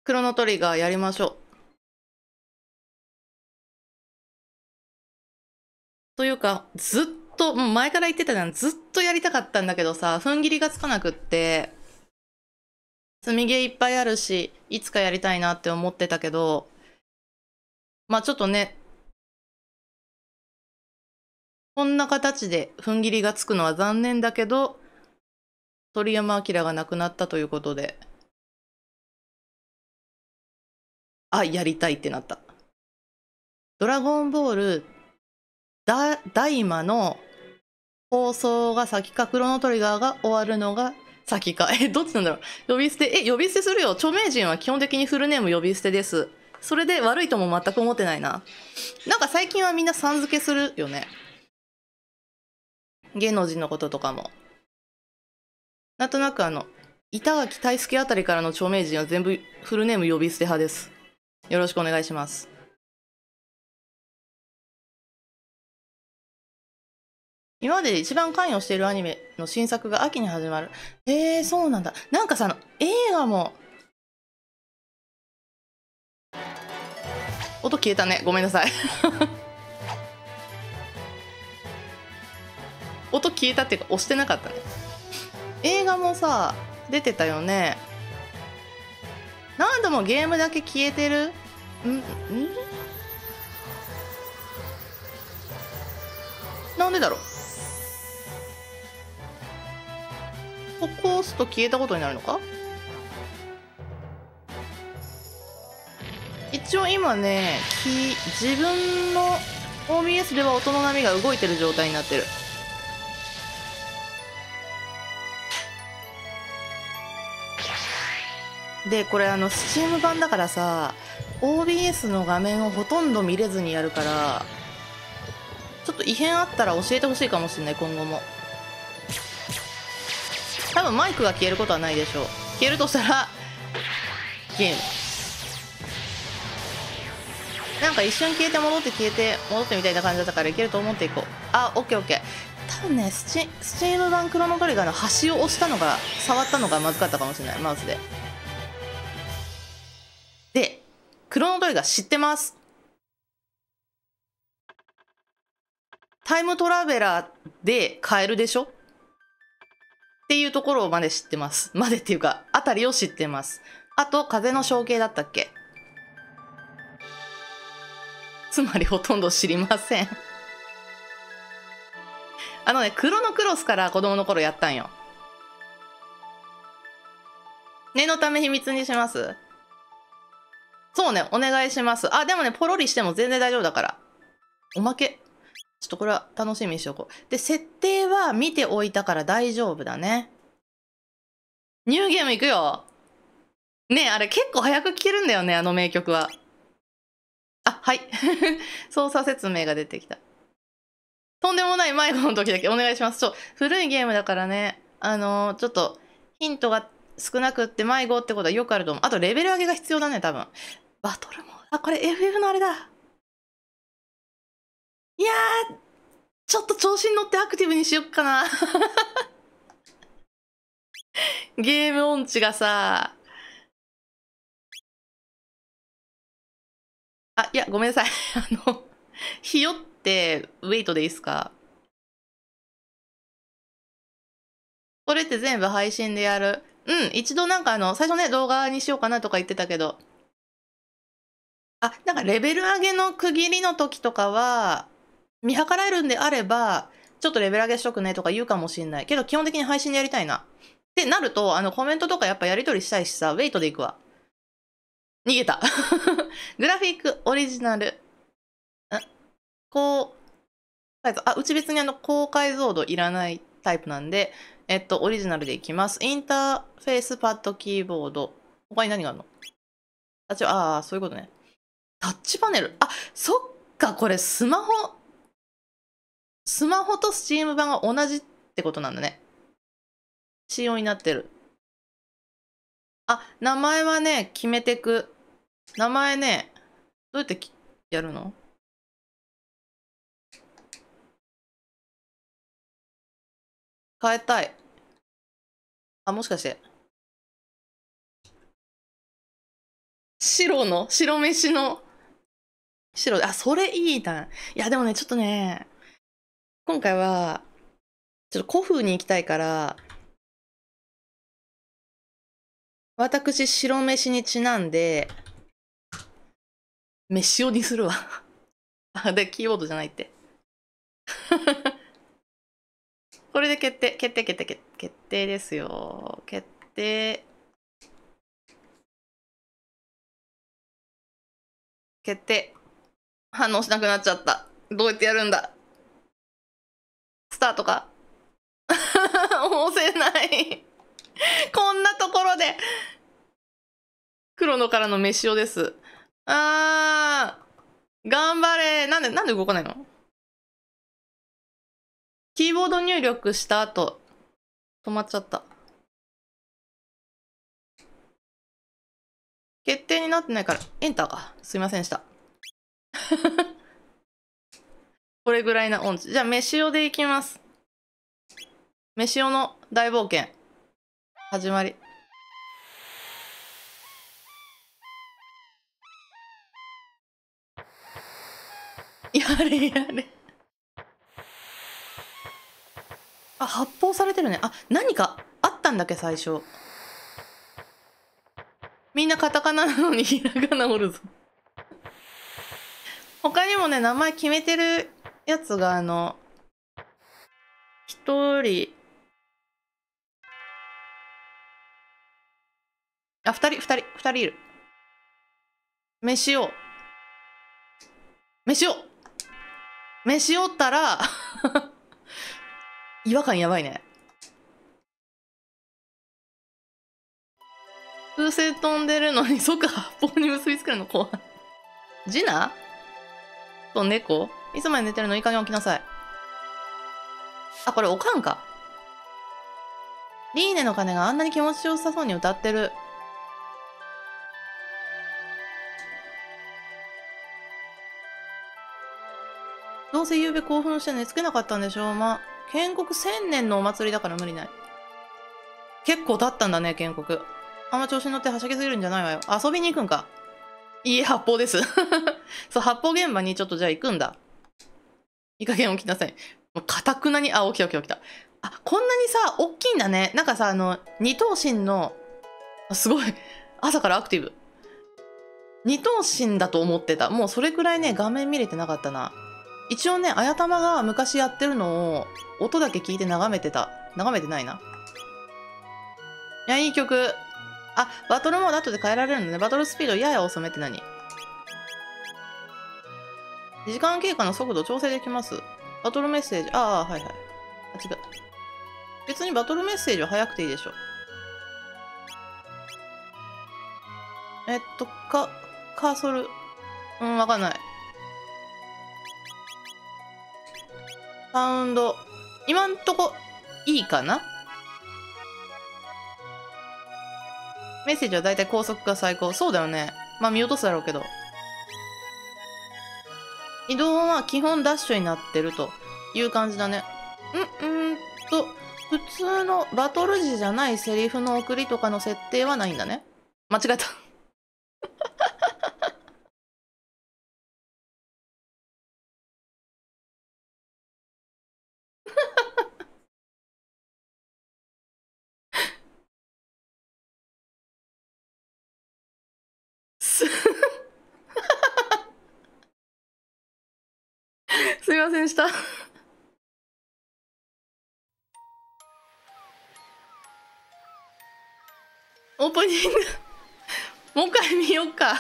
クロノトリガーやりましょう。というか、ずっと、もう前から言ってたじゃん。ずっとやりたかったんだけどさ、踏ん切りがつかなくって、積みゲーいっぱいあるし、いつかやりたいなって思ってたけど、まあちょっとね、こんな形で踏ん切りがつくのは残念だけど、鳥山明が亡くなったということで、あ、やりたいってなった。ドラゴンボール、大魔の放送が先か、クロノトリガーが終わるのが先か。どっちなんだろう。呼び捨て、呼び捨てするよ。著名人は基本的にフルネーム呼び捨てです。それで悪いとも全く思ってないな。なんか最近はみんなさん付けするよね。芸能人のこととかも。なんとなく板垣退助あたりからの著名人は全部フルネーム呼び捨て派です。よろしくお願いします。今までで一番関与しているアニメの新作が秋に始まる。そうなんだ。なんかさ、映画も、音消えたね。ごめんなさい。音消えたっていうか押してなかったね。映画もさ、出てたよね。何度もゲームだけ消えてる。なんでだろう。ここを押すと消えたことになるのか。一応今ね、自分の OBS では音の波が動いてる状態になってる。で、これSteam 版だからさ、OBS の画面をほとんど見れずにやるから、ちょっと異変あったら教えてほしいかもしれない、今後も。多分マイクが消えることはないでしょう。消えるとしたら、ゲーム。なんか一瞬消えて戻って消えて戻ってみたいな感じだったからいけると思っていこう。あ、オッケーオッケー。多分ね、スチーム版クロノトリガーの端を押したのが、触ったのがまずかったかもしれない、マウスで。で、クロノトリガー知ってます。タイムトラベラーで買えるでしょっていうところまで知ってます。までっていうか、あたりを知ってます。あと、風の象形だったっけ。つまりほとんど知りません。クロノクロスから子供の頃やったんよ。念のため秘密にします。そうね、お願いします。あ、でもね、ポロリしても全然大丈夫だから。おまけ。ちょっとこれは楽しみにしておこう。で、設定は見ておいたから大丈夫だね。ニューゲームいくよ。ねえ、あれ結構早く聴けるんだよね、あの名曲は。あ、はい。操作説明が出てきた。とんでもない迷子の時だけお願いします。古いゲームだからね、ちょっとヒントが少なくって迷子ってことはよくあると思う。あとレベル上げが必要だね、多分。バトルモード。あ、これ FF のあれだ。いやー、ちょっと調子に乗ってアクティブにしよっかな。ゲーム音痴がさ。あ、いや、ごめんなさい。ひよってウェイトでいいっすか？これって全部配信でやる。うん、一度なんか最初ね、動画にしようかなとか言ってたけど。あ、なんかレベル上げの区切りの時とかは、見計らえるんであれば、ちょっとレベル上げしとくねとか言うかもしんない。けど基本的に配信でやりたいな。ってなると、コメントとかやっぱやり取りしたいしさ、ウェイトでいくわ。逃げた。グラフィックオリジナル。高解像。あ、うち別に高解像度いらないタイプなんで、オリジナルでいきます。インターフェースパッドキーボード。他に何があるの？そういうことね。タッチパネル。あ、そっか、これスマホとスチーム版が同じってことなんだね。仕様になってる。あ、名前はね、決めてく。名前ね、どうやってやるの？変えたい。あ、もしかして。 白飯の、白で、あ、それいいな。いや、でもね、ちょっとね、今回は、ちょっと古風に行きたいから、私、白飯にちなんで、飯をにするわ。あ、で、キーボードじゃないって。これで決定ですよ。決定。決定。反応しなくなっちゃった。どうやってやるんだ。スタートか。押せない。こんなところで。黒野からの飯尾です。頑張れ。なんで動かないの？キーボード入力した後、止まっちゃった。決定になってないから、エンターか。すいませんでした。これぐらいな音痴。じゃあ、飯尾でいきます。飯尾の大冒険。始まり。やれ。あ、発砲されてるね。あ、何かあったんだっけ、最初。みんなカタカナなのにひらがなおるぞ。他にもね、名前決めてるやつが、一人、あ、二人いる。飯をったら、違和感やばいね。風船飛んでるのに即発砲に結びつけるの怖い。ジナと猫いつまで寝てるの？いい加減起きなさい。あ、これおかんか。リーネの鐘があんなに気持ちよさそうに歌ってる。どうせ夕べ興奮して寝つけなかったんでしょう。まあ、建国1000年のお祭りだから無理ない。結構経ったんだね、建国。あんま調子に乗ってはしゃぎすぎるんじゃないわよ。遊びに行くんか。いいえ、発砲です。そう、発砲現場にちょっとじゃあ行くんだ。いい加減起きなさい。もうかたくなに、起きた。あ、こんなにさ、大きいんだね。なんかさ、二頭身の、すごい、朝からアクティブ。二頭身だと思ってた。もうそれくらいね、画面見れてなかったな。一応ね、あやたまが昔やってるのを、音だけ聞いて眺めてた。眺めてないな。いや、いい曲。あ、バトルモード後で変えられるのね。バトルスピードやや遅めって何？時間経過の速度調整できます。バトルメッセージ。はいはい。あ、違う。別にバトルメッセージは早くていいでしょ。カーソル。わかんない。サウンド。今んとこ、いいかな？メッセージはだいたい高速が最高。そうだよね。まあ見落とすだろうけど。移動は基本ダッシュになってるという感じだね。普通のバトル時じゃないセリフの送りとかの設定はないんだね。間違えた。すいませんでした。オープニングもう一回見よっか。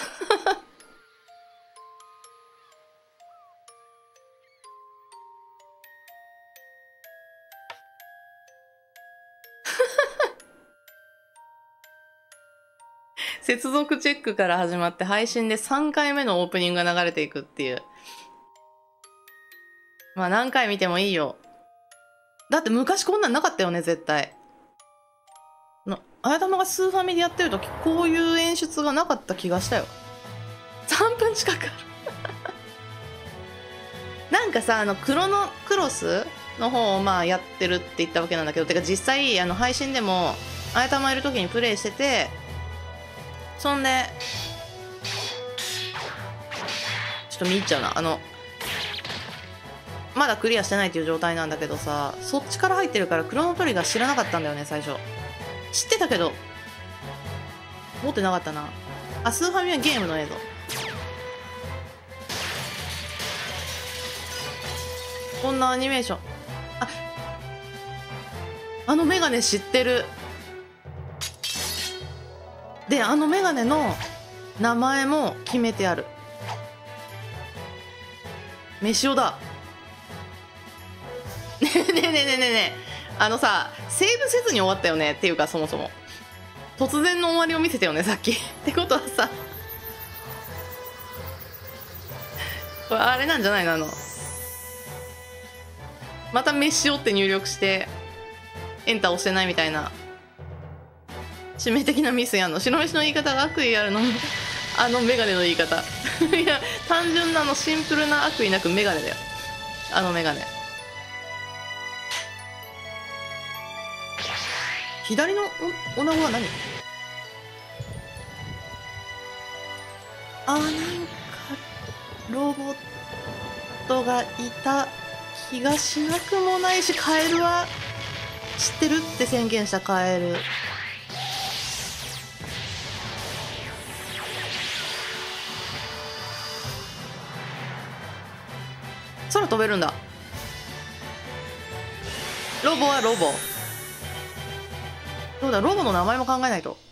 接続チェックから始まって配信で3回目のオープニングが流れていくっていう。まあ何回見てもいいよ。だって昔こんなんなかったよね、絶対。あやたまがスーファミでやってる時こういう演出がなかった気がしたよ。3分近くある。なんかさ、クロノクロスの方をまあやってるって言ったわけなんだけど、てか実際配信でもあやたまいる時にプレイしてて、そんでっと見入っちゃうな。まだクリアしてないっていう状態なんだけどさ、そっちから入ってるからクロノトリガー知らなかったんだよね、最初。知ってたけど、持ってなかったな。あ、スーファミはゲームの映像。こんなアニメーション。あのメガネ知ってる。で、あのメガネの名前も決めてある。飯尾だ。ねえねえねえねえねえ、セーブせずに終わったよね。っていうか、そもそも突然の終わりを見せたよね、さっき。ってことはさ、これあれなんじゃないの？また飯尾って入力してエンター押してないみたいな致命的なミスやんの。白飯の言い方が悪意あるの。あのメガネの言い方。いや、単純なシンプルな悪意なくメガネだよ、あのメガネ。左のおなごは何？なんかロボットがいた気がしなくもないし、カエルは知ってるって宣言したカエル。空飛べるんだ。ロボはロボ。そうだ、ロボの名前も考えないと。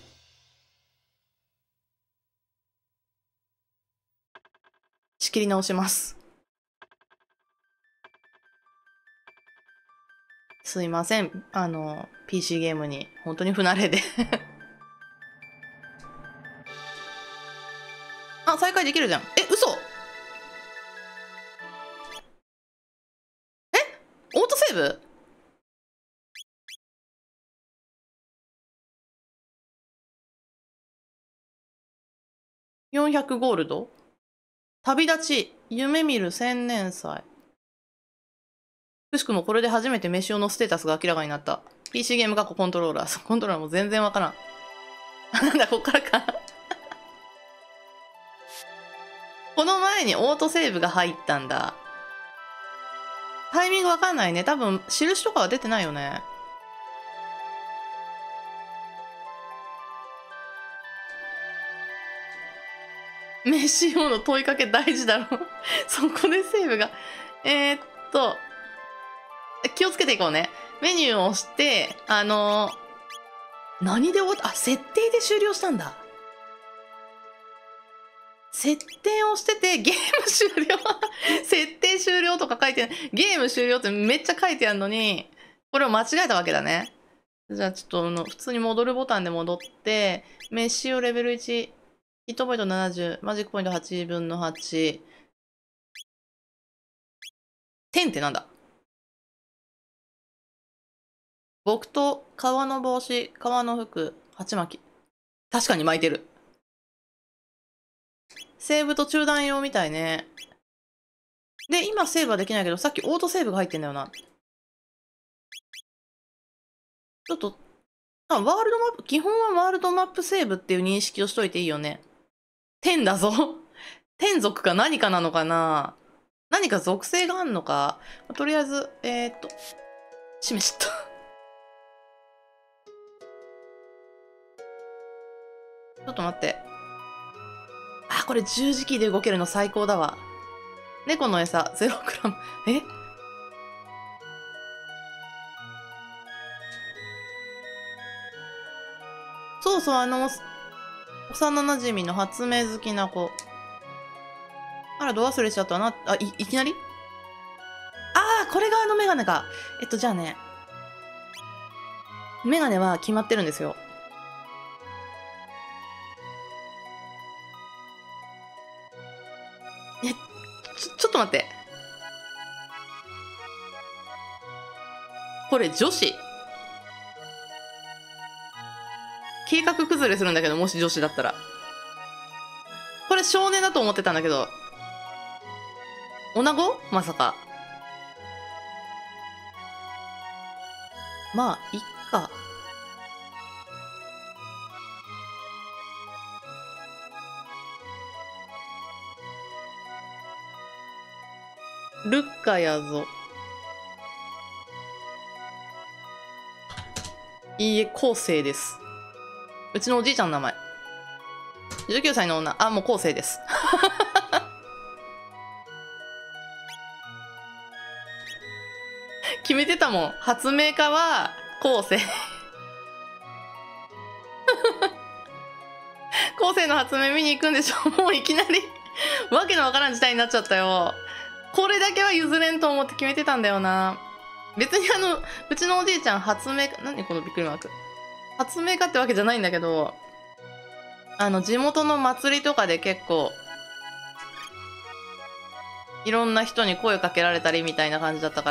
仕切り直します。すいません。PC ゲームに本当に不慣れで。あ、再開できるじゃん。嘘？オートセーブ？400ゴールド？旅立ち、夢見る千年祭。くしくもこれで初めて飯尾のステータスが明らかになった。PC ゲームコントローラー。コントローラーも全然わからん。なんだ、こっからか。この前にオートセーブが入ったんだ。タイミングわかんないね。多分、印とかは出てないよね。飯尾の問いかけ大事だろ。そこでセーブが。気をつけていこうね。メニューを押して、何で終わった？設定で終了したんだ。設定をしてて、ゲーム終了。設定終了とか書いてない。ゲーム終了ってめっちゃ書いてあるのに、これを間違えたわけだね。じゃあちょっと普通に戻るボタンで戻って、飯をレベル1、ヒットポイント70、マジックポイント8分の8。10ってなんだ？僕と革の帽子、革の服、鉢巻き。確かに巻いてる。セーブと中断用みたいね。で、今セーブはできないけど、さっきオートセーブが入ってんだよな。ちょっと、ワールドマップ、基本はワールドマップセーブっていう認識をしといていいよね。天だぞ。天族か何かなのかな？何か属性があんのか？とりあえず、しめしった。ちょっと待って。これ十字キーで動けるの最高だわ。猫の餌、0グラム。そうそう、幼馴染の発明好きな子。あら、ど忘れしちゃったな。いきなり？これがあのメガネか。じゃあね。メガネは決まってるんですよ。ちょっと待って。これ女子？計画崩れするんだけど、もし女子だったら。これ少年だと思ってたんだけど。女子？まさか。まあ、いっか。 ルッカやぞ。いいえ、昴生です。うちのおじいちゃんの名前。19歳の女。あ、もう昴生です。決めてたもん。発明家は昴生。昴生の発明見に行くんでしょ。もういきなりわけのわからん事態になっちゃったよ。これだけは譲れんと思って決めてたんだよな。別にうちのおじいちゃん発明家、何このびっくりマーク。発明家ってわけじゃないんだけど、地元の祭りとかで結構、いろんな人に声かけられたりみたいな感じだったから。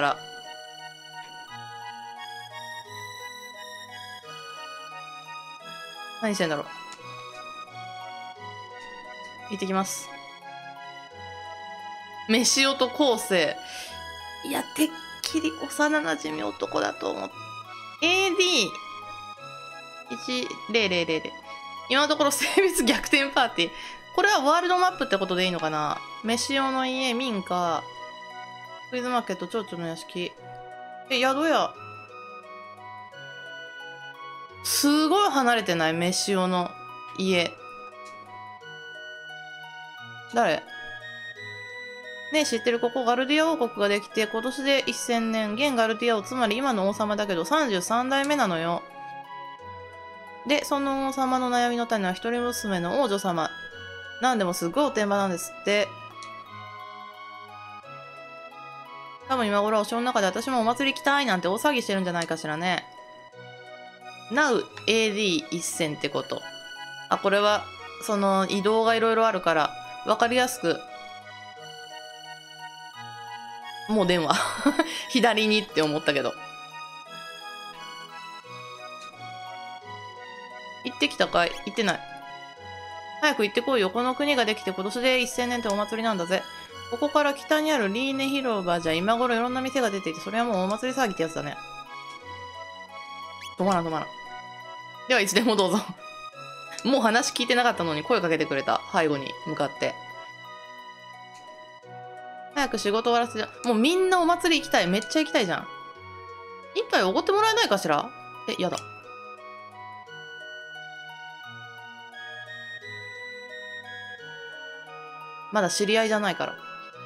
何してんだろう。行ってきます。飯音昴生。いや、てっきり幼馴染男だと思って。AD1000。今のところ性別逆転パーティー。これはワールドマップってことでいいのかな。飯用の家、民家、クイズマーケット、蝶々の屋敷。宿屋。すごい離れてない飯用の家。誰ねえ、知ってる？ここガルディア王国ができて、今年で1000年。現ガルディア王、つまり今の王様だけど33代目なのよ。で、その王様の悩みの種は一人娘の王女様。なんでもすごいおてんばなんですって。多分今頃お城の中で私もお祭り行きたいなんて大騒ぎしてるんじゃないかしらね。Now AD1000 ってこと。あ、これは、その移動がいろいろあるから、わかりやすく。もう電話。左にって思ったけど。行ってきたかい？行ってない。早く行ってこいよ。この国ができて今年で1000年ってお祭りなんだぜ。ここから北にあるリーネ広場じゃ今頃いろんな店が出ていて、それはもうお祭り騒ぎってやつだね。止まらん止まらん。ではいつでもどうぞ。もう話聞いてなかったのに声かけてくれた。背後に向かって。早く仕事終わらせて。もうみんなお祭り行きたい。めっちゃ行きたいじゃん。一杯おごってもらえないかしら？やだ。まだ知り合いじゃないから。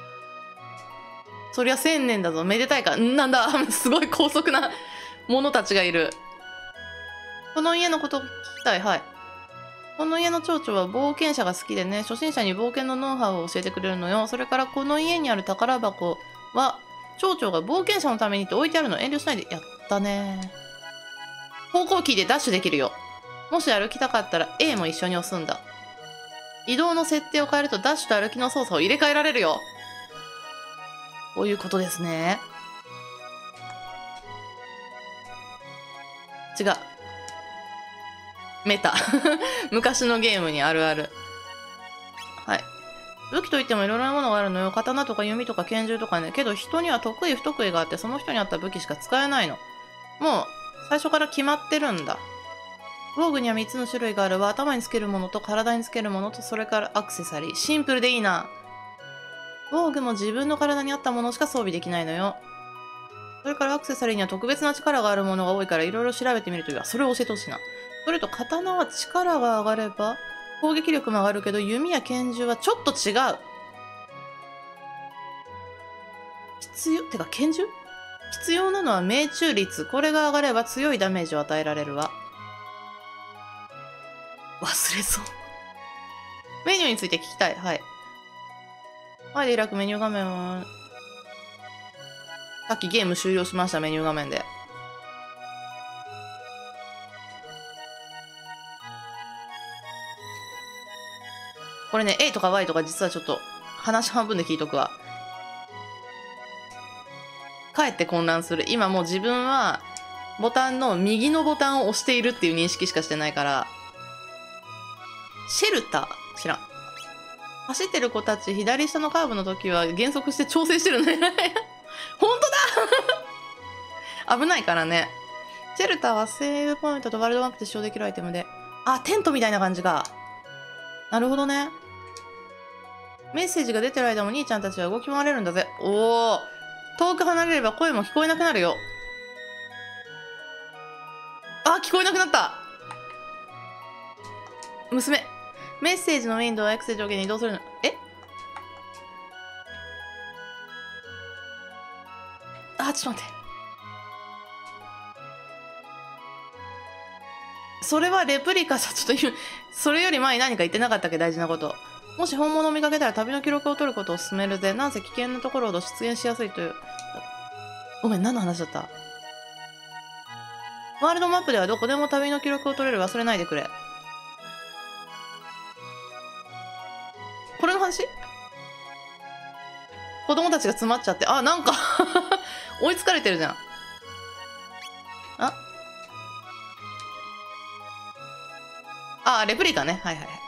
そりゃ1000年だぞ。めでたいか。なんだ。すごい高速な者たちがいる。この家のこと聞きたい。はい。この家の町長は冒険者が好きでね、初心者に冒険のノウハウを教えてくれるのよ。それからこの家にある宝箱は、町長が冒険者のためにって置いてあるの。遠慮しないで。やったね。方向キーでダッシュできるよ。もし歩きたかったら A も一緒に押すんだ。移動の設定を変えるとダッシュと歩きの操作を入れ替えられるよ。こういうことですね。違う。メタ。昔のゲームにあるある。はい。武器といってもいろいろなものがあるのよ。刀とか弓とか拳銃とかね。けど人には得意不得意があって、その人に合った武器しか使えないの。もう最初から決まってるんだ。防具には3つの種類があるわ。頭につけるものと体につけるものと、それからアクセサリー。シンプルでいいな。防具も自分の体に合ったものしか装備できないのよ。それからアクセサリーには特別な力があるものが多いからいろいろ調べてみるといいわ。それを教えてほしいな。それと刀は力が上がれば攻撃力も上がるけど、弓や拳銃はちょっと違う。てか拳銃？必要なのは命中率。これが上がれば強いダメージを与えられるわ。忘れそう。メニューについて聞きたい。はい。前で開くメニュー画面は、さっきゲーム終了しました、メニュー画面で。これね、A とか Y とか実はちょっと話半分で聞いとくわ。かえって混乱する。今もう自分はボタンの右のボタンを押しているっていう認識しかしてないから。シェルター知らん。走ってる子たち、左下のカーブの時は減速して調整してるね。本当だ。危ないからね。シェルターはセーブポイントとワールドマップで使用できるアイテムで。あ、テントみたいな感じか。なるほどね。 メッセージが出てる間も兄ちゃんたちは動き回れるんだぜ。おお。遠く離れれば声も聞こえなくなるよ。あ、聞こえなくなった。娘。メッセージのウィンドウは X で上下に移動するの。あ、ちょっと待って。それはレプリカさ、ちょっと今、それより前に何か言ってなかったっけ、大事なこと。もし本物を見かけたら旅の記録を取ることを勧めるぜ。なんせ危険なところほど出現しやすいという。ごめん、何の話だった？ワールドマップではどこでも旅の記録を取れる。忘れないでくれ。これの話？子供たちが詰まっちゃって。あ、なんか追いつかれてるじゃん。あ、レプリカね。はいはいはい。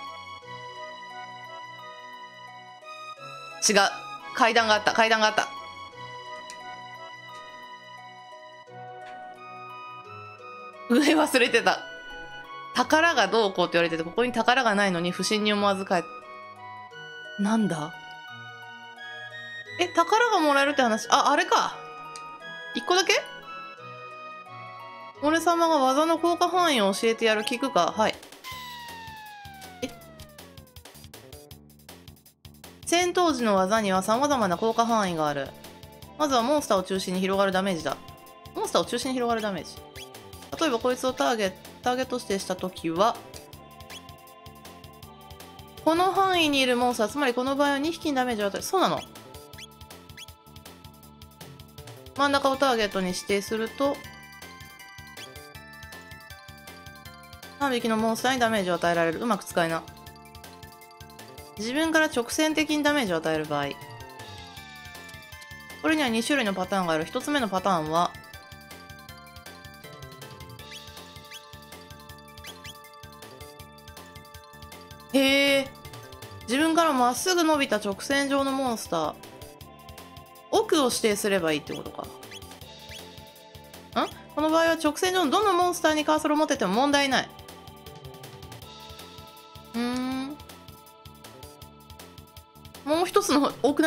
違う。階段があった。階段があった。上忘れてた。宝がどうこうって言われてて、ここに宝がないのに不審に思わず帰って。なんだ？宝がもらえるって話。あ、あれか。一個だけ？俺様が技の効果範囲を教えてやる。聞くか？はい。戦闘時の技には様々な効果範囲がある。まずはモンスターを中心に広がるダメージだ。モンスターを中心に広がるダメージ。例えばこいつをターゲット指定したときは、この範囲にいるモンスター、つまりこの場合は2匹にダメージを与える。そうなの？真ん中をターゲットに指定すると、3匹のモンスターにダメージを与えられる。うまく使いな。自分から直線的にダメージを与える場合。これには2種類のパターンがある。1つ目のパターンは、へえ。自分からまっすぐ伸びた直線上のモンスター。奥を指定すればいいってことか。この場合は直線上のどのモンスターにカーソルを持ってても問題ない。もう一つの方多くない？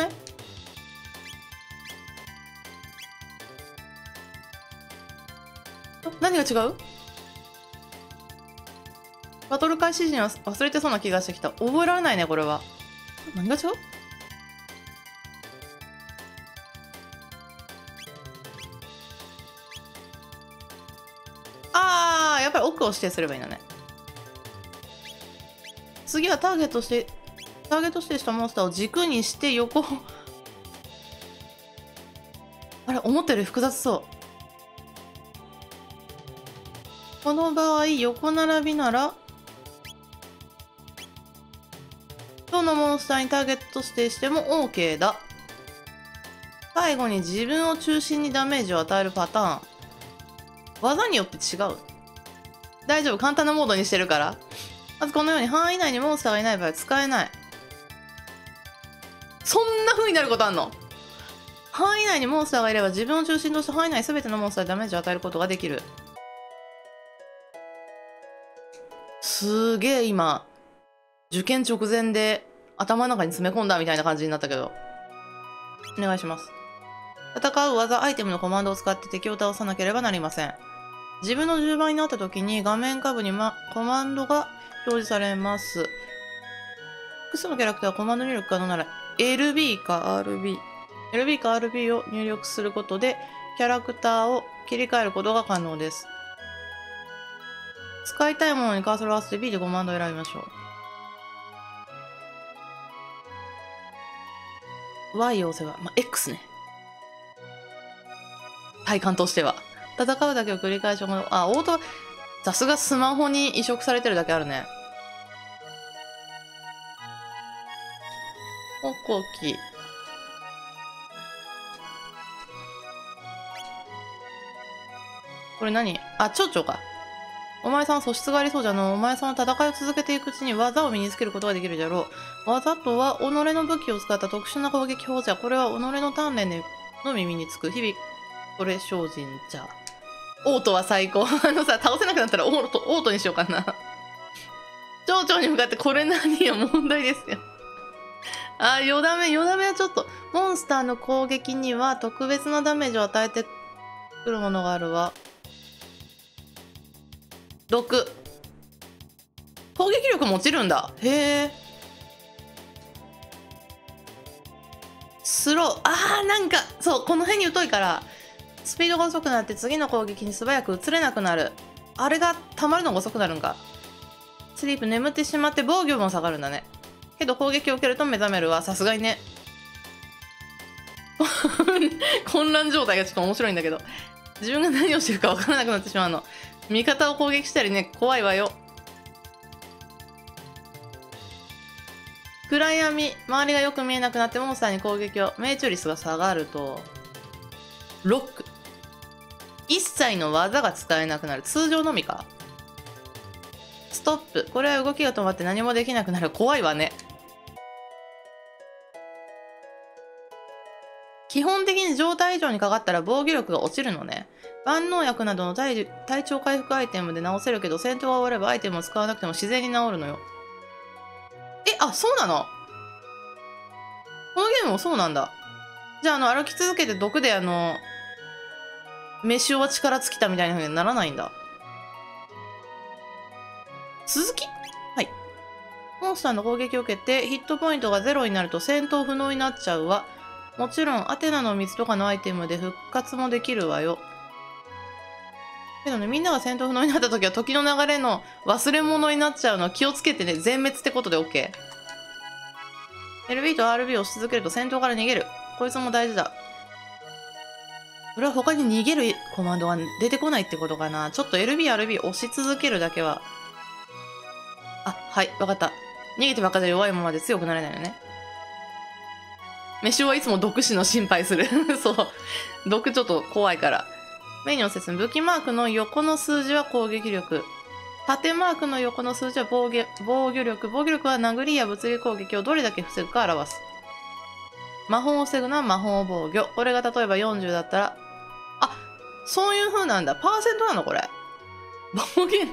何が違う？バトル開始時には忘れてそうな気がしてきた。覚えられないね、これは。何が違う？あー、やっぱり奥を指定すればいいんだね。次はターゲット指定したモンスターを軸にして横あれ、思ったより複雑そう。この場合、横並びなら、どのモンスターにターゲット指定しても OK だ。最後に自分を中心にダメージを与えるパターン。技によって違う。大丈夫、簡単なモードにしてるから。まずこのように範囲内にモンスターがいない場合は使えない。そんな風になることあんの？範囲内にモンスターがいれば自分を中心とした範囲内全てのモンスターにダメージを与えることができる。すげえ今、受験直前で頭の中に詰め込んだみたいな感じになったけど。お願いします。戦う技、アイテムのコマンドを使って敵を倒さなければなりません。自分の10倍になった時に画面下部に、コマンドが表示されます。複数のキャラクターはコマンド入力可能なら LB か RB。LB か RB を入力することでキャラクターを切り替えることが可能です。使いたいものにカーソルを合わせて B でコマンドを選びましょう。Y を押せば、X ね。体感としては。戦うだけを繰り返し行う。あ、オート、さすがスマホに移植されてるだけあるね。歩行器。これ何？あ、蝶々か。お前さんは素質がありそうじゃの。お前さんは戦いを続けていくうちに技を身につけることができるじゃろう。技とは、己の武器を使った特殊な攻撃法じゃ。これは己の鍛錬の耳につく。日々、これ精進じゃ。オートは最高。倒せなくなったらオートにしようかな。蝶々に向かってこれ何よ、問題ですよ。 あ、よだめはちょっと、モンスターの攻撃には特別なダメージを与えてくるものがあるわ。毒。攻撃力も落ちるんだ。へえ。スロー。あー、なんか、そう、この辺に疎いから、スピードが遅くなって次の攻撃に素早く移れなくなる。あれが溜まるのが遅くなるんか。スリープ、眠ってしまって防御も下がるんだね。けど攻撃を受けると目覚めるわ。さすがにね。混乱状態がちょっと面白いんだけど。自分が何をしてるか分からなくなってしまうの。味方を攻撃したりね、怖いわよ。暗闇。周りがよく見えなくなってモンスターに攻撃を。命中率が下がると。ロック。一切の技が使えなくなる。通常のみか。ストップ。これは動きが止まって何もできなくなる。怖いわね。基本的に状態以上にかかったら防御力が落ちるのね。万能薬などの体調回復アイテムで治せるけど、戦闘が終わればアイテムを使わなくても自然に治るのよ。あ、そうなの？このゲームもそうなんだ。じゃあ、歩き続けて毒で飯尾は力尽きたみたいな風にならないんだ。続き？はい。モンスターの攻撃を受けてヒットポイントが0になると戦闘不能になっちゃうわ。もちろんアテナの水とかのアイテムで復活もできるわよ。けどね、みんなが戦闘不能になった時は時の流れの忘れ物になっちゃうの気をつけてね。全滅ってことで OK。LB と RB を押し続けると戦闘から逃げる。こいつも大事だ。これは他に逃げるコマンドが出てこないってことかな。ちょっと LB、RB 押し続けるだけは。あ、はい、わかった。逃げてばっかじゃ弱いままで強くなれないよね。飯尾はいつも毒死の心配する。そう。毒ちょっと怖いから。メニューの説明。武器マークの横の数字は攻撃力。縦マークの横の数字は防御力。防御力は殴りや物理攻撃をどれだけ防ぐか表す。魔法を防ぐのは魔法防御。これが例えば40だったら、あ、そういう風なんだ。パーセントなのこれ。暴言。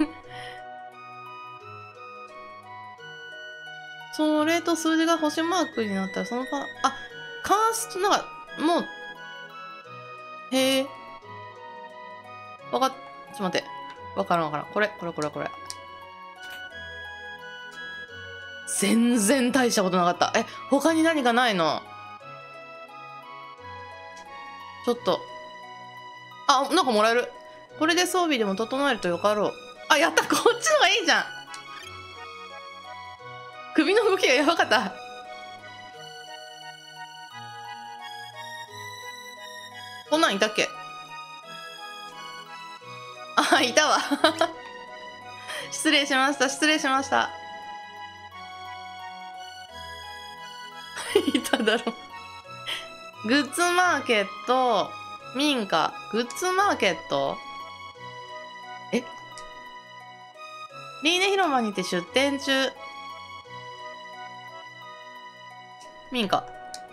それと数字が星マークになったら、そのカースト、なんか、もう、へえ。ちょっと待って。わからん。これ。全然大したことなかった。他に何かないの？ちょっと。あ、なんかもらえる。これで装備でも整えるとよかろう。あ、やった！こっちのがいいじゃん！首の動きがやばかった。こんなんいたっけ？あ、いたわ。失礼しました。いただろう。グッズマーケット、民家、グッズマーケット？リーネ広場にて出店中。民家。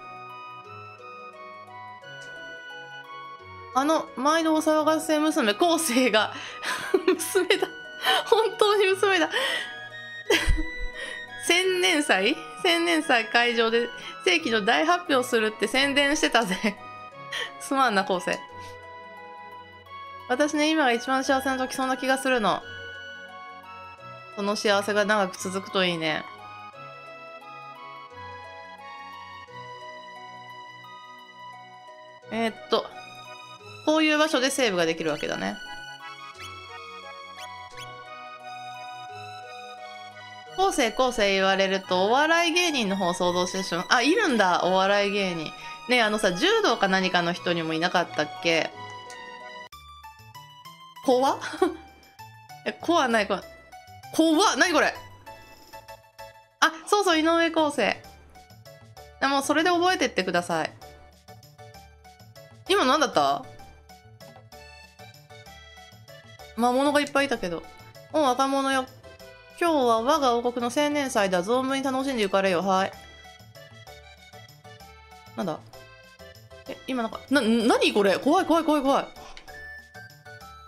毎度お騒がせ娘、後世が、娘だ。本当に娘だ。千年祭会場で世紀の大発表するって宣伝してたぜ。すまんな、後世。私ね、今が一番幸せな時そんな気がするの。その幸せが長く続くといいね。こういう場所でセーブができるわけだね。後世言われるとお笑い芸人の方を想像してしまう。あ、いるんだ、お笑い芸人。ねえ、柔道か何かの人にもいなかったっけ？怖っ怖ない、怖っ。何これ？あ、そうそう、井上康生。でも、それで覚えてってください。今何だった？魔物がいっぱいいたけど。若者よ。今日は我が王国の青年祭だ。存分に楽しんでゆかれよ。はい。なんだ？今なんか、何これ？怖い。ここ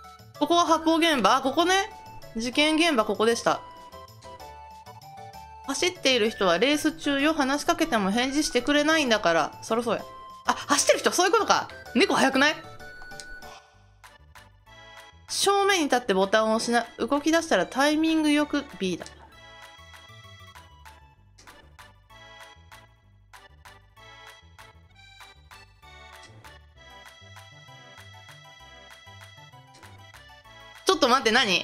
は発砲現場。ここね。事件現場ここでした。 走っている人はレース中よ。話しかけても返事してくれないんだから。そろそうや。あ、走ってる人、そういうことか。猫速くない？正面に立ってボタンを押しな。動き出したらタイミングよく B だ。ちょっと待って、何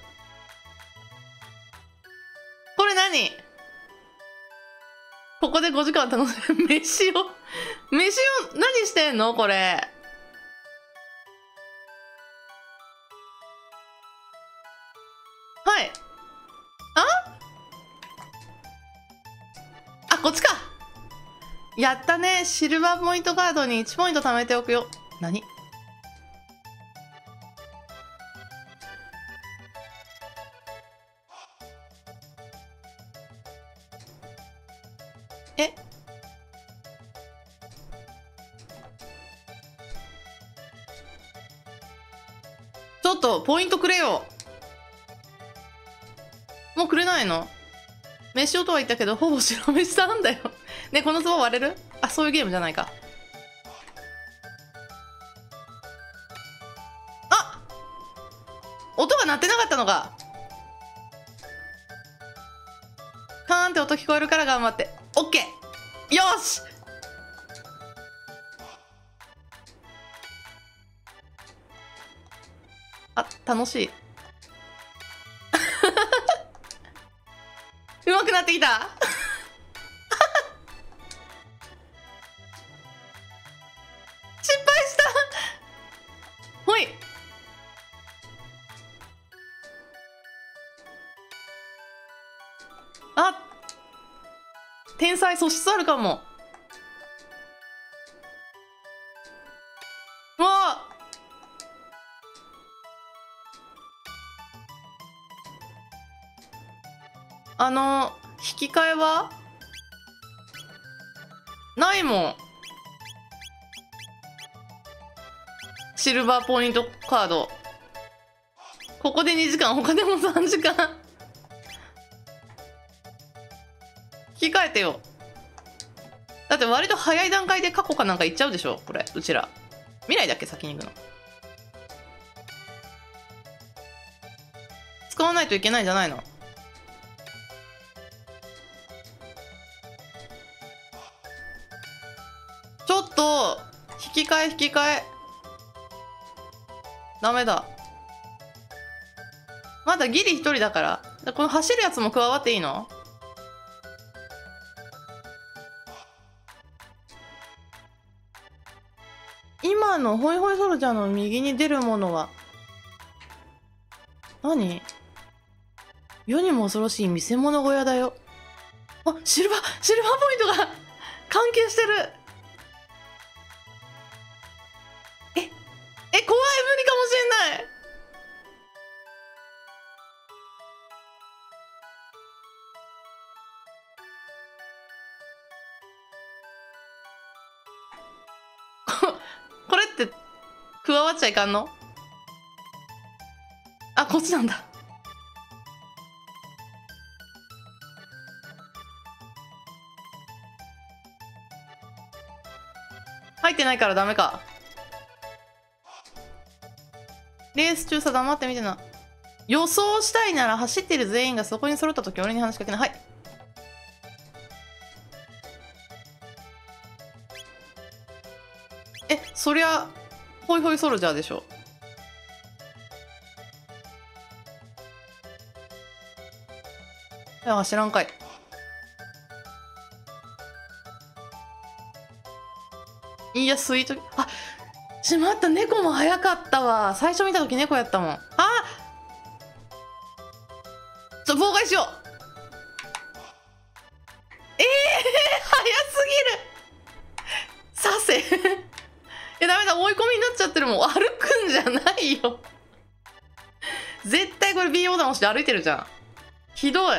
これ何？ここで5時間楽しむ。飯を何してんのこれ。はい。あ、こっちか。やったね。シルバーポイントカードに1ポイント貯めておくよ。何？え？ちょっとポイントくれよ。もうくれないの？飯をとは言ったけどほぼ白飯なんだよ。ね、この壺割れる？あ、そういうゲームじゃないか。あ、音が鳴ってなかったのか。カーンって音聞こえるから頑張って。オッケー、よし。あ、楽しい。上手くなってきた。失敗した。ほい。あ、天才素質あるかも。わあ、引き換えはないもん。シルバーポイントカード。ここで2時間、他でも3時間。引き換えてよ。だって割と早い段階で過去かなんか行っちゃうでしょこれ、うちら。未来だっけ先に行くの。使わないといけないんじゃないの？ちょっと引き換えダメだ。まだギリ1人だから。この走るやつも加わっていいの？今のホイホイソルジャーの右に出るものは何？世にも恐ろしい見せ物小屋だよ。あ、シルバーポイントが関係してる。怖い、無理かもしれない。これって加わっちゃいかんの？あ、こっちなんだ。入ってないからダメか。レース中さ、黙ってみてな。予想したいなら走っている全員がそこに揃った時俺に話しかけない。はい。そりゃホイホイソルジャーでしょ。知らんかい。いや、スイート。あ、しまった。猫も早かったわ。最初見た時猫やったもん。妨害しよう。早すぎる。させ。ダメだ。追い込みになっちゃってるもん。歩くんじゃないよ。絶対これ B ボタン押して歩いてるじゃん。ひどい。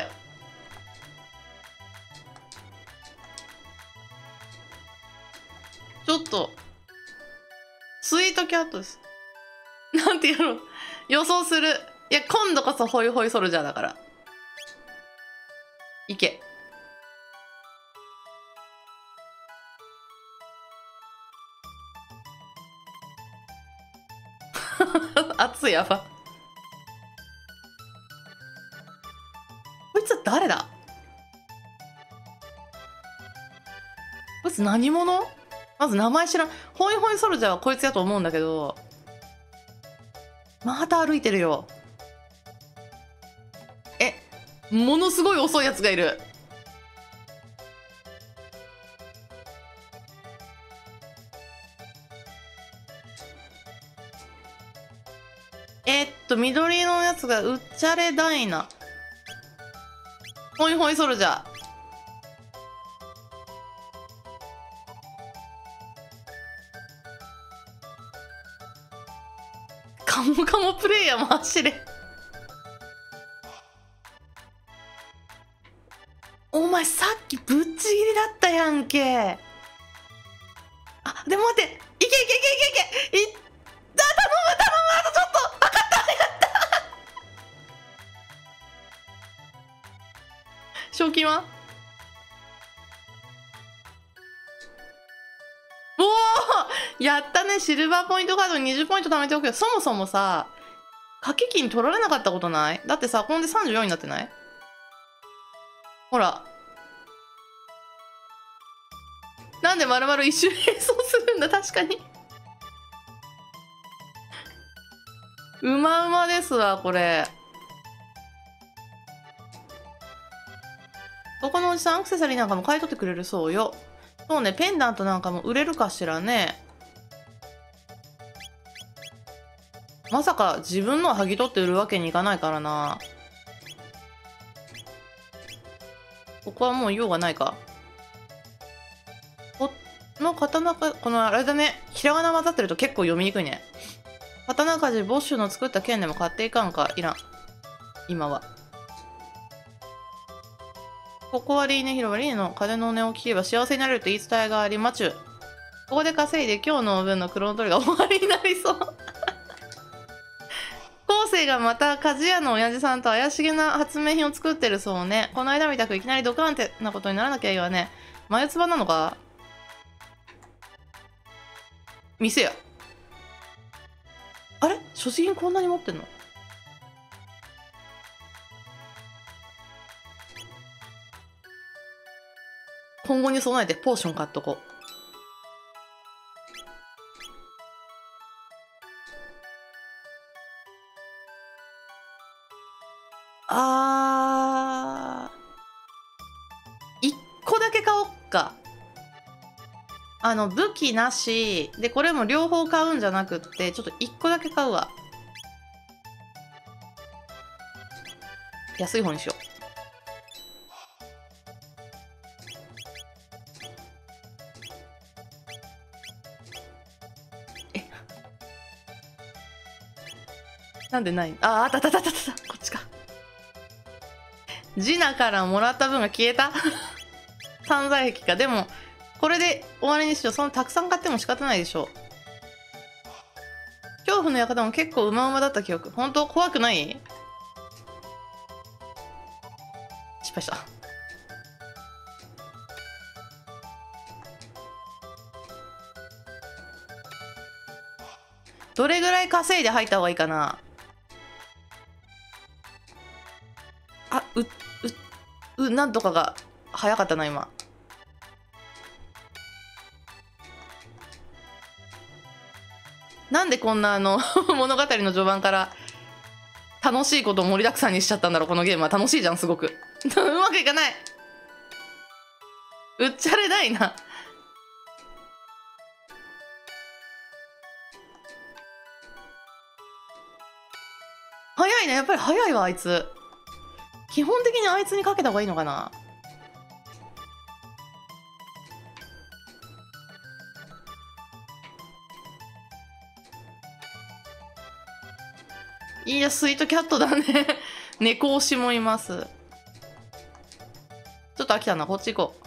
ちょっとスイートキャットです。なんていうの？予想する。いや、今度こそホイホイソルジャーだから。いけ。 熱いやば。こいつは誰だ？こいつ何者？まず名前知らん。ホイホイソルジャーはこいつやと思うんだけど、また歩いてるよ。ものすごい遅いやつがいる。緑のやつがうっちゃれダイナ。ホイホイソルジャー。カモカモプレイヤーも走れ。お前さっきぶっちぎりだったやんけ。あ、でも待って。いけいけいけいけいけ。頼む頼む、あとちょっと。あ、勝ったやった。賞金は？おお、やったね。シルバーポイントカードに20ポイント貯めておくよ。そもそもさ、掛け金取られなかったことない？だってさ、こんで34になってない？ほら。なんで丸々一周並走するんだ？確かに。うまうまですわ、これ。ここのおじさん、アクセサリーなんかも買い取ってくれるそうよ。そうね、ペンダントなんかも売れるかしらね。まさか自分のを剥ぎ取って売るわけにいかないからな。ここはもう用がないか。この刀か、このあれだね。ひらがな混ざってると結構読みにくいね。刀鍛冶ボッシュの作った剣でも買っていかんか。いらん。今は。ここはリーネ広場。リーネの鐘の音を聞けば幸せになれると言い伝えがあり、マチュ。ここで稼いで今日の分のクロノトリが終わりになりそう。後世がまた鍛冶屋の親父さんと怪しげな発明品を作ってるそうね。この間みたくいきなりドカンってなことにならなきゃいいわね。眉唾なのか？店や。あれ？所持品こんなに持ってんの？今後に備えてポーション買っとこう。一個だけ買おっか。武器なし。で、これも両方買うんじゃなくって、ちょっと一個だけ買うわ。安い方にしよう。なんでない？あったあったあったあった。こっちか。ジナからもらった分が消えた。散財壁か。でも、これで終わりにしよう。そのたくさん買っても仕方ないでしょう。恐怖の館も結構うまうまだった記憶。本当怖くない？失敗した。どれぐらい稼いで入った方がいいかな。あ、なんとかが早かったな、今。なんでこんな物語の序盤から楽しいことを盛りだくさんにしちゃったんだろう、このゲームは。楽しいじゃん、すごく。うまくいかない。うっちゃれないな。早いね。やっぱり早いわ、あいつ。基本的にあいつにかけた方がいいのかな。いや、スイートキャットだね。猫推しもいます。ちょっと飽きたな。こっち行こう。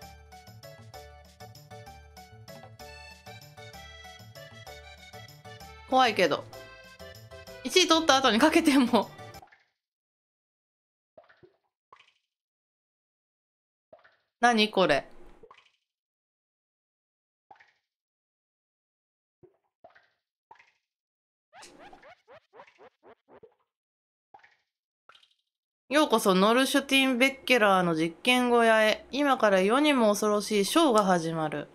怖いけど。1位取った後にかけても。何これ。 ようこそノルシュティン・ベッケラーの実験小屋へ。今から世にも恐ろしいショーが始まる。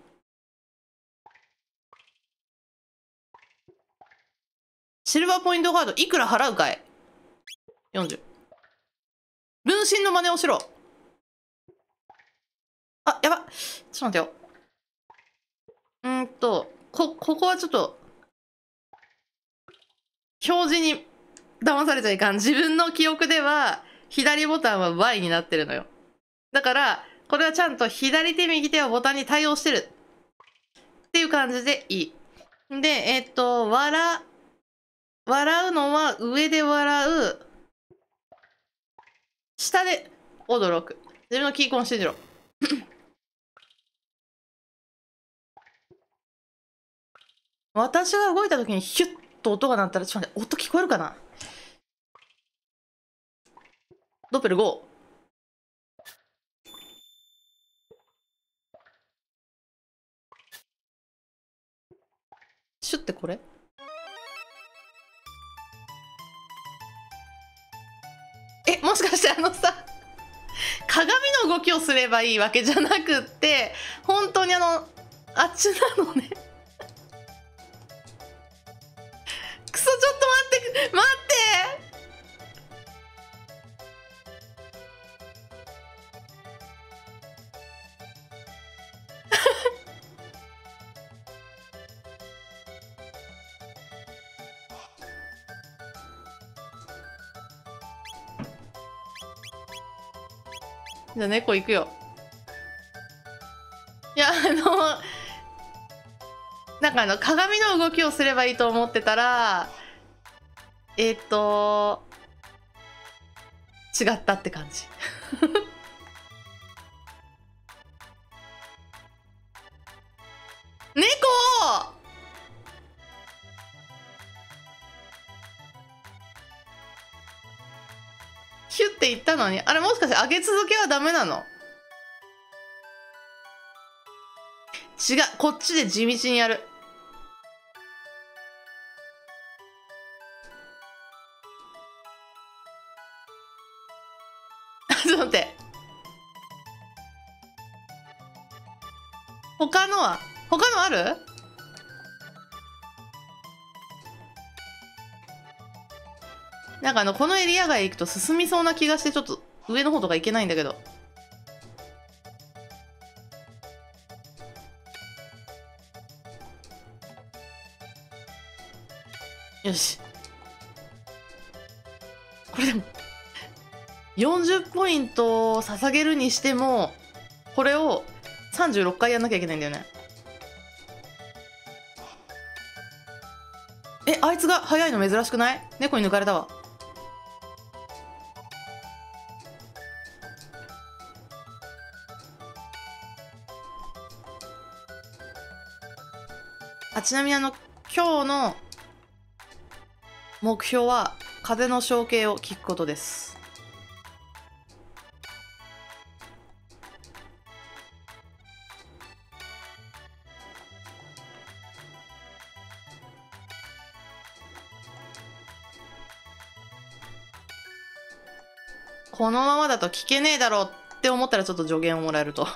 シルバーポイントカードいくら払うかい？ 40。分身の真似をしろ。あ、やば。ちょっと待ってよ。ここはちょっと、表示に騙されちゃいかん。自分の記憶では、左ボタンは Y になってるのよ。だから、これはちゃんと左手右手はボタンに対応してる。っていう感じでいい。で、笑うのは上で笑う。下で驚く。自分のキーコン信じろ。私が動いた時にヒュッと音が鳴ったら、ちょっと待って、音聞こえるかな？ドッペル5。シュッてこれ？もしかして鏡の動きをすればいいわけじゃなくって、本当にあっちなのね。くそ、ちょっと待って。じゃあ猫行くよ。いや、なんか鏡の動きをすればいいと思ってたら、違ったって感じ。猫！ヒュッて言ったのに、あれもしかして上げ続けはダメなの？違う、こっちで地道にやる。ちょっと待って。他のある？なんかこのエリア外行くと進みそうな気がして、ちょっと上の方とか行けないんだけど。よし。これでも、40ポイントを捧げるにしても、これを36回やんなきゃいけないんだよね。あいつが早いの珍しくない？猫に抜かれたわ。ちなみに今日の目標は風の象形を聞くことです。このままだと聞けねえだろうって思ったらちょっと助言をもらえると。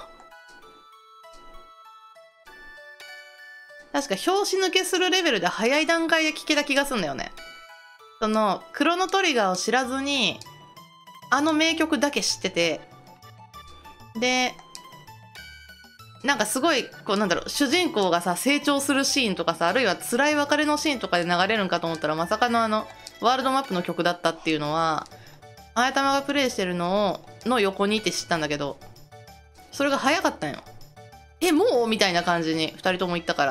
確か拍子抜けするレベルで早い段階で聞けた気がするんだよね。クロノトリガーを知らずに、名曲だけ知ってて、で、なんかすごい、主人公がさ、成長するシーンとかさ、あるいは辛い別れのシーンとかで流れるんかと思ったら、まさかのワールドマップの曲だったっていうのは、あやたまがプレイしてるの横にいて知ったんだけど、それが早かったんよ。もうみたいな感じに2人とも言ったから。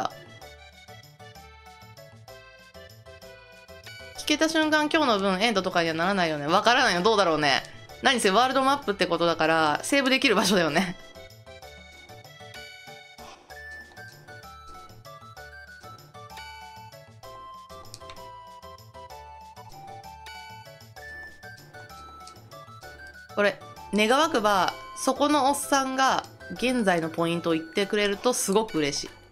聞けた瞬間今日の分エンドとかにはならないよね。わからないよ。どうだろうね。何せワールドマップってことだから、セーブできる場所だよね。これ、願わくば、そこのおっさんが現在のポイントを言ってくれるとすごく嬉しい。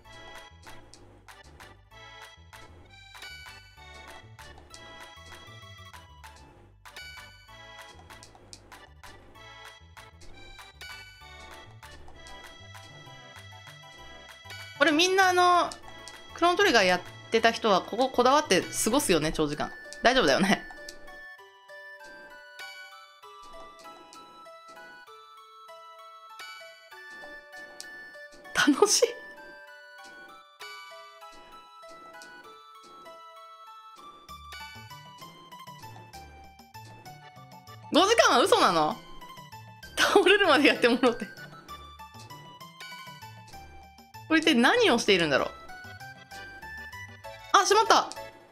れみんなクロノトリガーやってた人はこここだわって過ごすよね、長時間。大丈夫だよね。楽しい。5時間は嘘なの？倒れるまでやってもろて。これって何をしているんだろう。あ、しまった。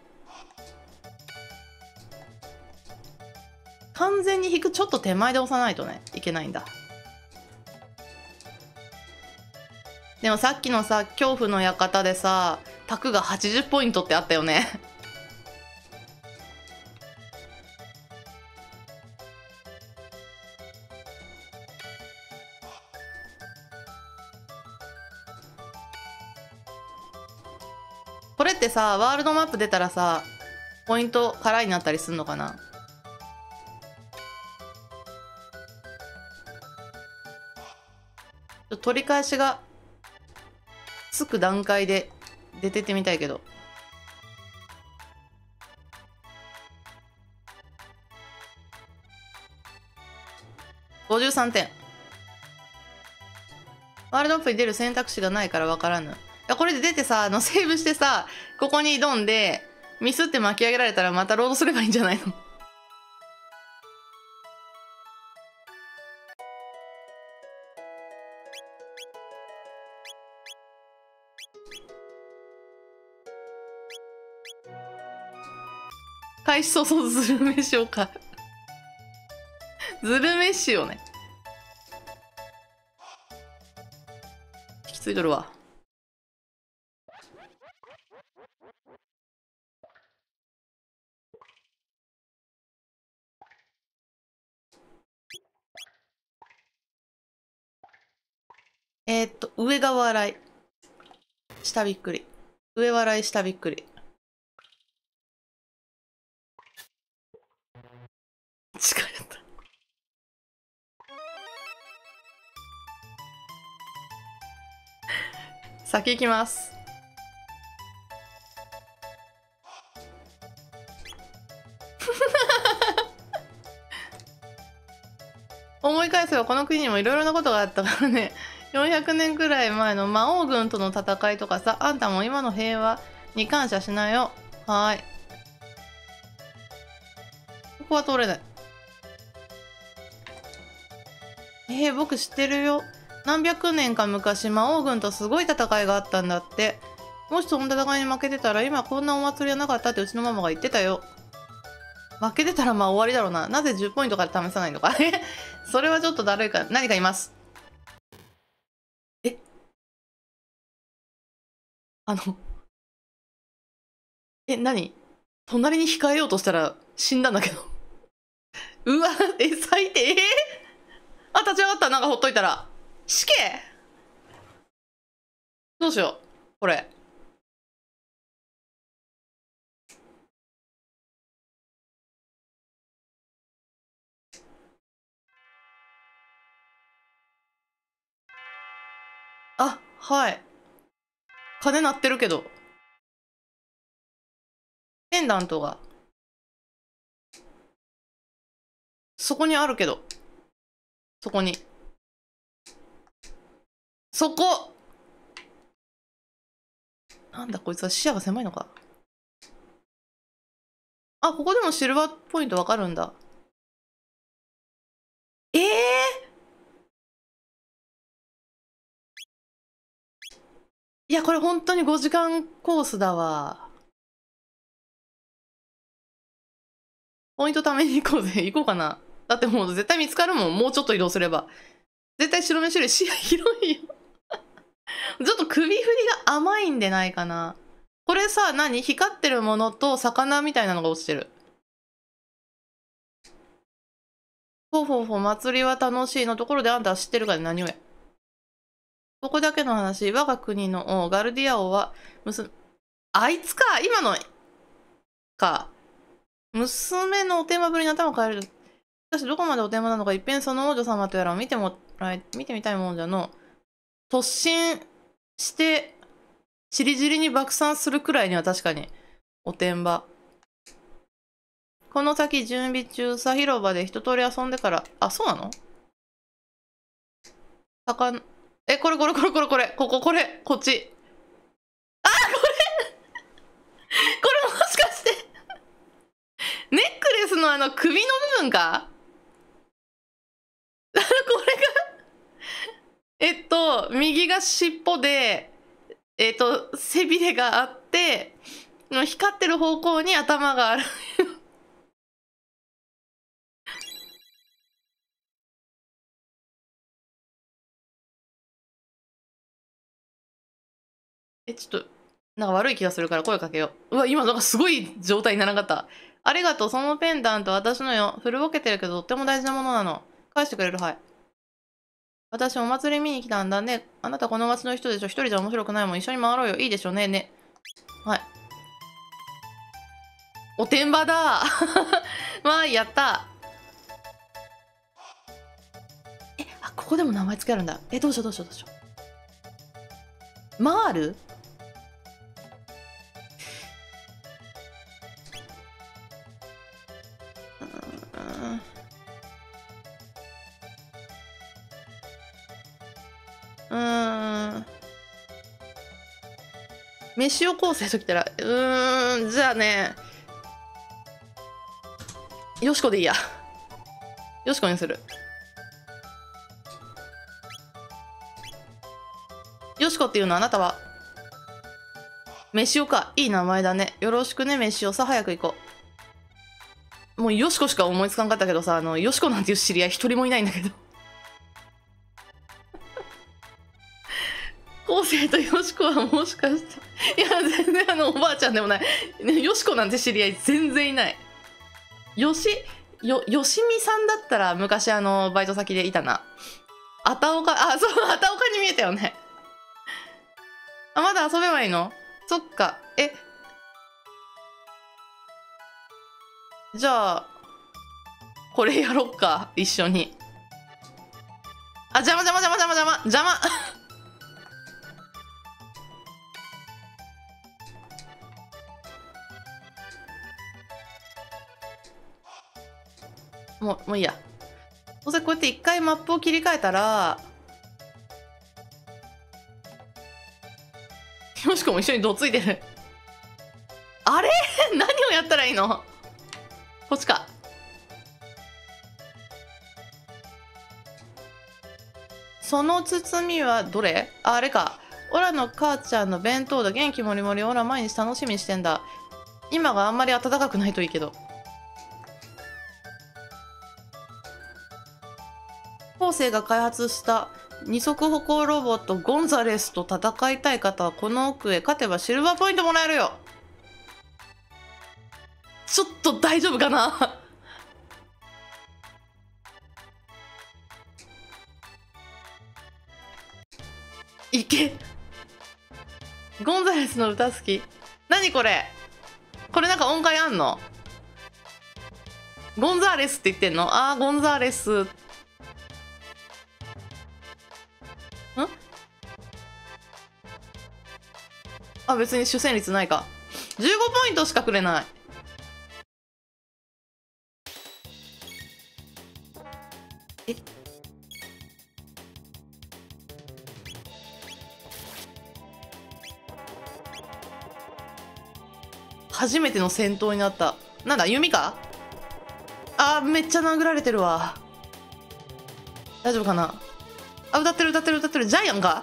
完全に引くちょっと手前で押さないとね、いけないんだ。でもさっきのさ、恐怖の館でさ、タクが80ポイントってあったよね。これってさ、ワールドマップ出たらさ、ポイント空になったりすんのかな？取り返しがつく段階で出てってみたいけど。53点。ワールドマップに出る選択肢がないから分からぬ。いや、これで出てさ、セーブしてさ、ここに挑んで、ミスって巻き上げられたらまたロードすればいいんじゃないの？開始早々ズル飯をか。ズル飯をね。引き継いどるわ。上が笑い。下びっくり。上笑い、下びっくり。疲れた。先行きます。思い返せばこの国にもいろいろなことがあったからね。400年くらい前の魔王軍との戦いとかさ、あんたも今の平和に感謝しなよ。はーい。ここは通れない。僕知ってるよ。何百年か昔、魔王軍とすごい戦いがあったんだって。もしその戦いに負けてたら、今こんなお祭りはなかったってうちのママが言ってたよ。負けてたらまあ終わりだろうな。なぜ10ポイントから試さないのか。それはちょっとだるいから、何かいます。何？隣に控えようとしたら死んだんだけど。うわ、最低。あ、立ち上がった。なんかほっといたら。死刑？どうしよう。これ。あ、はい。鐘鳴ってるけど。ペンダントが。そこにあるけど。そこに。そこ！なんだこいつは視野が狭いのか。あ、ここでもシルバーポイントわかるんだ。いや、これ本当に5時間コースだわ。ポイント貯めに行こうぜ。行こうかな。だってもう絶対見つかるもん。もうちょっと移動すれば。絶対白飯より視野広いよ。ちょっと首振りが甘いんでないかな。これさ、何？光ってるものと魚みたいなのが落ちてる。ほうほうほう、祭りは楽しいのところであんたは知ってるかで何をや。ここだけの話、我が国の王ガルディア王は、あいつか、今の、か。娘のお手間ぶりに頭を変える。しかし、どこまでお手間なのか、いっぺんその王女様とやらを見てみたいもんじゃの。突進してチリチリに爆散するくらいには確かにおてんば。この先準備中さ、広場で一通り遊んでから。あ、そうなの？え、これ、これ、これ、これ、これ、これ、こっち。あ、これもしかしてネックレスの首の部分かこれが、右が尻尾で、背びれがあって、光ってる方向に頭がある。ちょっと、なんか悪い気がするから声かけよう。うわ、今なんかすごい状態にならなかった。ありがとう、そのペンダント私のよ。古ぼけてるけどとっても大事なものなの。返してくれる？はい。私お祭り見に来たんだね。あなたこの街の人でしょ。一人じゃ面白くないもん。一緒に回ろうよ。いいでしょうね。ね。はい。おてんばだわーい、やった。あ、ここでも名前つけあるんだ。どうしようどうしようどうしよう。マール？飯を構成ときたら、じゃあね、よしこでいいや。よしこにする。よしこっていうのあなたは？飯尾か。いい名前だね。よろしくね、飯尾。さあ、早く行こう。もうよしこしか思いつかんかったけどさ、よしこなんていう知り合い一人もいないんだけど。昴生とよしこはもしかして。いや、全然おばあちゃんでもない。よしこなんて知り合い全然いない。よしみさんだったら昔バイト先でいたな。あたおか、あ、そう、あたおかに見えたよね。あ、まだ遊べばいいの？そっか。じゃあ、これやろっか、一緒に。あ、邪魔邪魔邪魔邪魔邪魔邪魔もういいや。どうせこうやって一回マップを切り替えたら、よしこも一緒にどついてる。あれ何をやったらいいの？こっちか。その包みはどれ？あれか。オラの母ちゃんの弁当だ。元気もりもり。オラ毎日楽しみにしてんだ。今があんまり暖かくないといいけど。昴生が開発した二足歩行ロボットゴンザレスと戦いたい方はこの奥へ。勝てばシルバーポイントもらえるよ。ちょっと大丈夫かないけ。ゴンザレスの歌好き。何これ？これなんか音階あんの？ゴンザーレスって言ってんの？あー、ゴンザーレス。ん？あ、別に主戦率ないか。15ポイントしかくれない。初めての戦闘になった。なんだ、弓か？あー、めっちゃ殴られてるわ。大丈夫かな？あ、歌ってる歌ってる歌ってる。ジャイアンか？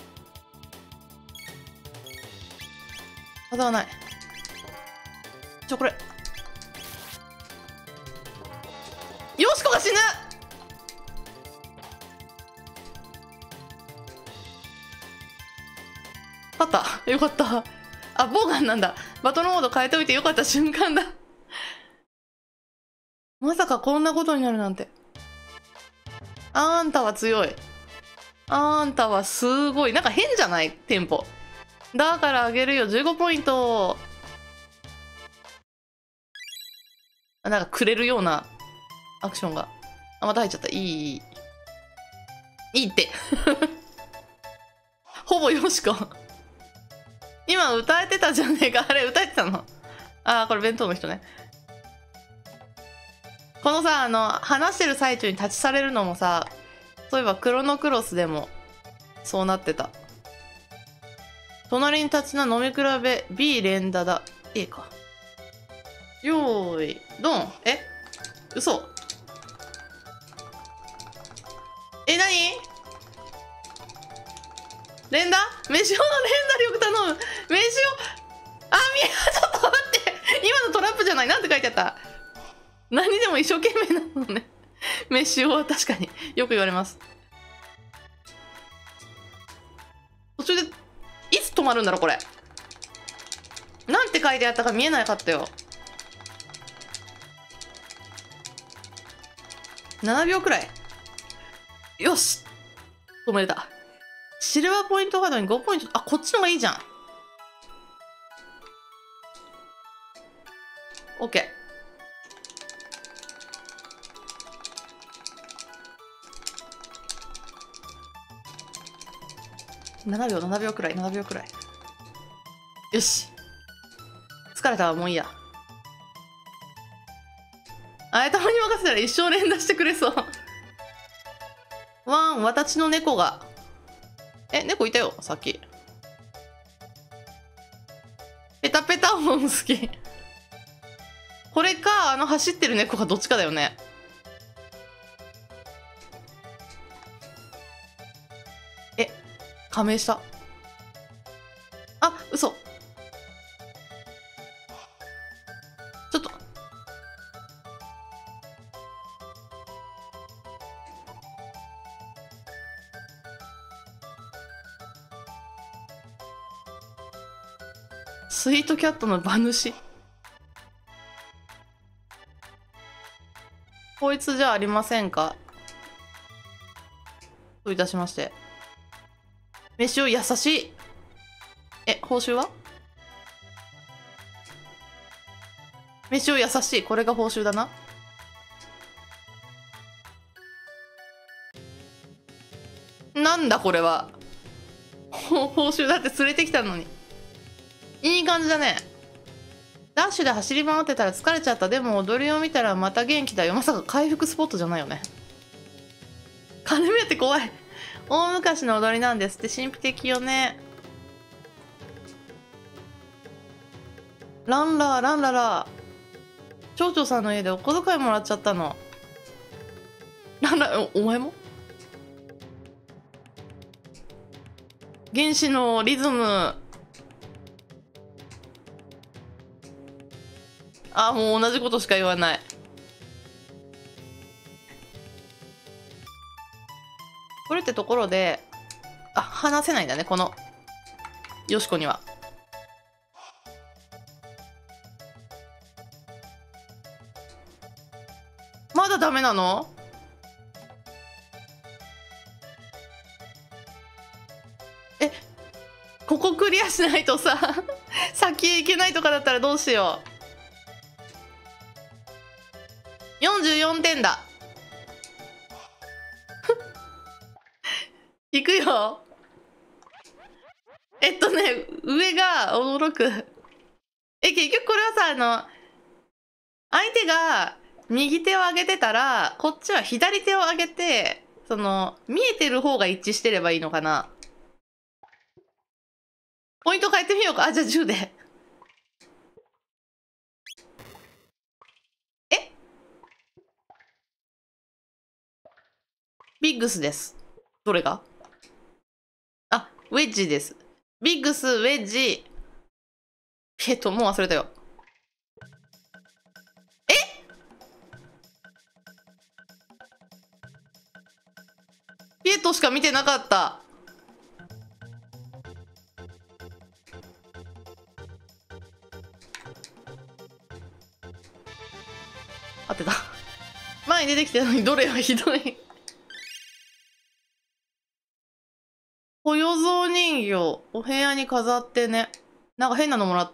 当たらない。これ。よしこが死ぬ！勝った。よかった。あ、ボーガンなんだ。バトルモード変えておいてよかった瞬間だ。まさかこんなことになるなんて。あんたは強い。あんたはすごい。なんか変じゃない？テンポ。だからあげるよ。15ポイント。なんかくれるようなアクションが。あ、また入っちゃった。いいって。ほぼよしこ。 今歌えてたじゃねえか。あれ歌えてたの？ああ、これ弁当の人ね。このさ、話してる最中に立ち去れるのもさ、そういえばクロノクロスでもそうなってた。隣に立ちな飲み比べ B 連打だ。A か。よーい、ドン。嘘。何？連打？飯尾の連打力頼む。飯尾、ちょっと待って。今のトラップじゃない。なんて書いてあった？何でも一生懸命なのね。飯尾は確かによく言われます。途中でいつ止まるんだろうこれ。なんて書いてあったか見えなかったよ。7秒くらい。よし、止めれた。シルバーポイントカードに5ポイント。あ、こっちの方がいいじゃん。OK。7秒くらい。よし。疲れたわ、もういいや。あれ、たまに任せたら一生連打してくれそう。ワン、私の猫が。猫いたよ、さっき。ペタペタ音好き。これか、走ってる猫がどっちかだよね。加盟した。あ、嘘。ちょっと。スイートキャットの馬主。こいつじゃありませんか。といたしまして。飯を優しい。報酬は？飯を優しい。これが報酬だな。なんだこれは。報酬だって連れてきたのに。いい感じだね。ダッシュで走り回ってたら疲れちゃった。でも踊りを見たらまた元気だよ。まさか回復スポットじゃないよね。金目って怖い。大昔の踊りなんですって。神秘的よね。ランラーランララー。町長さんの家でお小遣いもらっちゃったの。ランラー、お前も？原始のリズム。あ、もう同じことしか言わない。これってところで、話せないんだね、このよしこには。まだダメなの？ここクリアしないとさ先へ行けないとかだったらどうしよう。44点だ。行くよ。上が驚く。結局これはさ、相手が右手を上げてたら、こっちは左手を上げて、見えてる方が一致してればいいのかな。ポイント変えてみようか。じゃあ10で。ビッグスです。どれが？ウェッジです。ビッグス、ウェッジ。もう忘れたよ。ピエトしか見てなかった。合ってた。前に出てきたのにどれはひどい。小夜蔵人形、お部屋に飾ってね。なんか変なのもらった。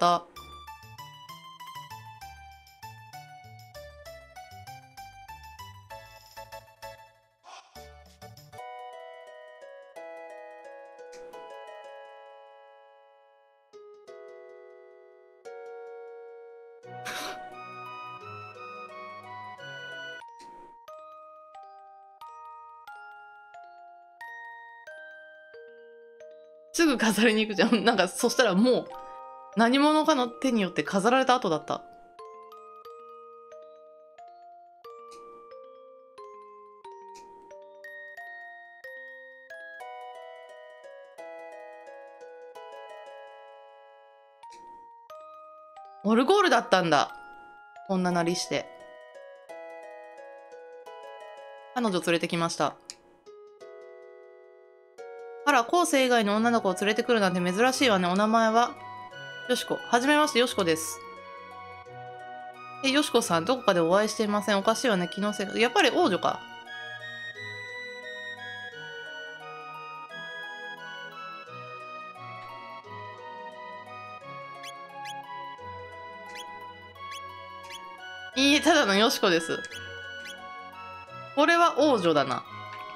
すぐ飾りに行くじゃん。なんか、そしたらもう、何者かの手によって飾られた後だった。オルゴールだったんだ。こんななりして。彼女連れてきました。あら、後世以外の女の子を連れてくるなんて珍しいわね。お名前はよしこ。はじめまして、よしこです。よしこさん、どこかでお会いしていません？おかしいわね、気のせい。やっぱり王女か。いいえ、ただのよしこです。これは王女だな。